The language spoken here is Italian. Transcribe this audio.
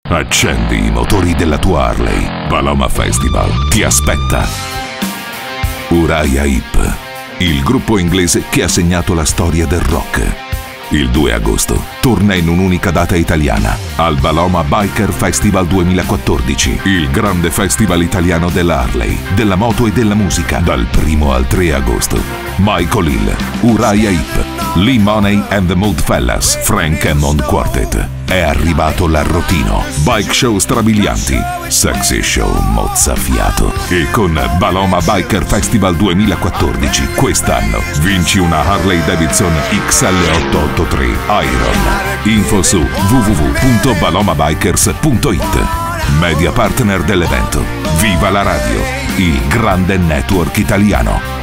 Accendi i motori della tua Harley. Paloma Festival ti aspetta. Uriah Heep, il gruppo inglese che ha segnato la storia del rock. Il 2 agosto torna in un'unica data italiana al Paloma Biker Festival 2014, il grande festival italiano della Harley, della moto e della musica, dal 1 al 3 agosto. Michael Hill, Uriah Heep, Lee Money and the Moodfellas, Frank Hammond Quartet. È arrivato l'Arrotino, bike show strabilianti, sexy show mozzafiato. E con Paloma Biker Festival 2014 quest'anno vinci una Harley Davidson XL883 Iron. Info su www.palomabikers.it. Media partner dell'evento Viva la Radio, il grande network italiano.